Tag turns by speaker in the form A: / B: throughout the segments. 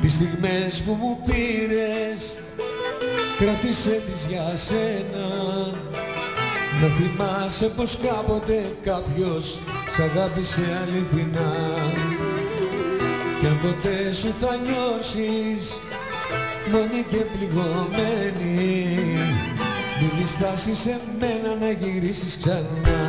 A: Τις στιγμές που μου πήρες κράτησε τις για σένα. Να θυμάσαι πως κάποτε κάποιος σ' αγάπησε αληθινά. Κι αν ποτέ σου θα νιώσεις μόνη και πληγωμένη, μη διστάσεις σε μένα να γυρίσεις ξανά.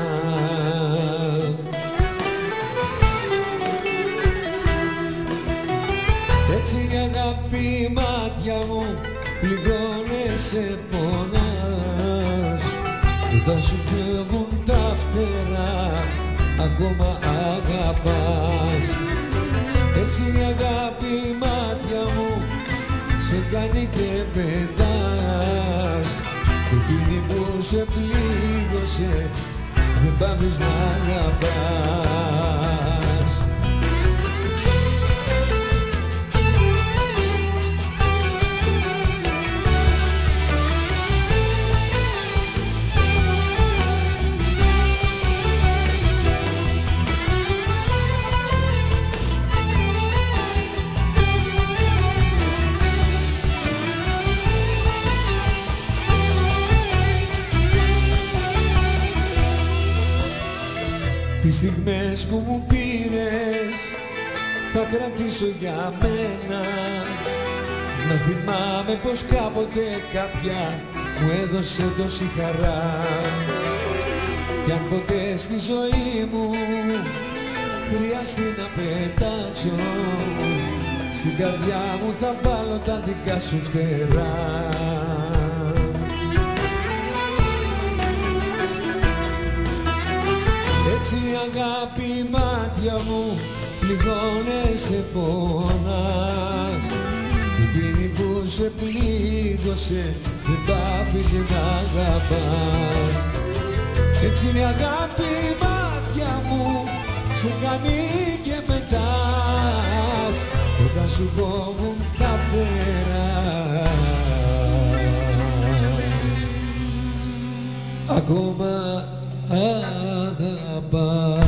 A: Έτσι η αγάπη μάτια μου πληγώνεσαι, πονάς. Όταν σου κλέβουν τα φτερά ακόμα αγαπάς. Έτσι η αγάπη μάτια μου σε κάνει και πετάς. Εκείνη που σε πλήγωσε δεν πάβεις να αγαπάς. Τις στιγμές που μου πήρες θα κρατήσω για μένα. Να θυμάμαι πως κάποτε κάποια μου έδωσε τόση χαρά. Κι αν ποτέ στη ζωή μου χρειαστεί να πετάξω, στην καρδιά μου θα βάλω τα δικά σου φτερά. Έτσι η αγάπη μάτια μου πληγώνεσαι, πονάς. Εκείνη που σε πλήγωσε δεν πάφησε να αγαπάς. Έτσι είναι η αγάπη μάτια μου σε κάνει και πετάς. Όταν σου κόβουν τα φτερά ακόμα αγαπάς.